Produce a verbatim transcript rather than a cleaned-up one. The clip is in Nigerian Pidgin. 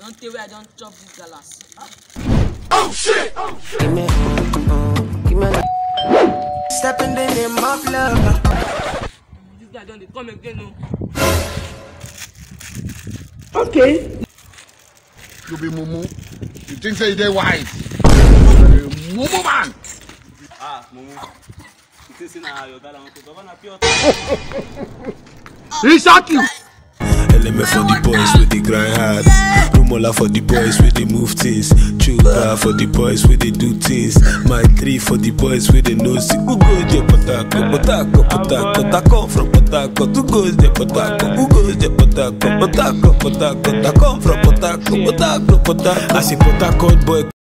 Don't tell where I don't chop this galas. Oh shit! Oh shit! Give me, uh, give me. Step in the name of love. This guy don't come again, no. Okay. You be mumu. You think say they wise? You be mumu man. Ah, mumu. You think say na your dad want to go na pure. He shot you. L M F for the boys with the grind hard. Rumola for the boys with the move things. Chuka for the boys with the do things. My three for the boys with the nose. Who goes there potako, potako, potako. Potako from potako. Who goes there potako? Who goes there potako, potako, potako. Ta come from potako, potako, potako. I say potako boy.